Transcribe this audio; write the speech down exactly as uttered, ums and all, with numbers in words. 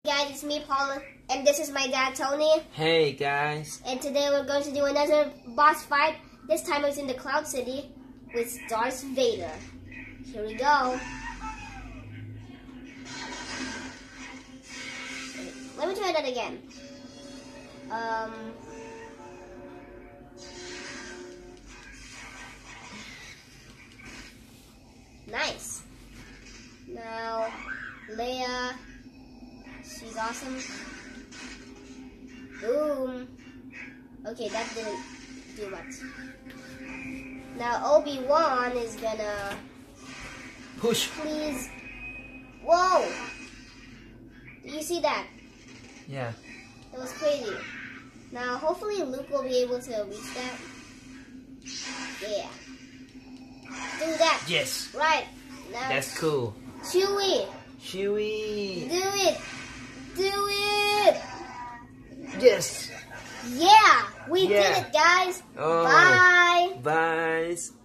Guys, it's me, Paula, and this is my dad, Tony. Hey guys. And today we're going to do another boss fight. This time it's in the Cloud City with Darth Vader. Here we go. Let me try that again. Um. Nice. Now, Leia. She's awesome. Boom. Okay, that didn't do much. Now Obi-Wan is gonna push. Please. Whoa! Did you see that? Yeah. That was crazy. Now hopefully Luke will be able to reach that. Yeah. Do that. Yes. Right. Now. That's cool. Chewie. Chewie. Do it. Do it! Yes! Yeah! We yeah. did it, guys! Oh. Bye! Bye!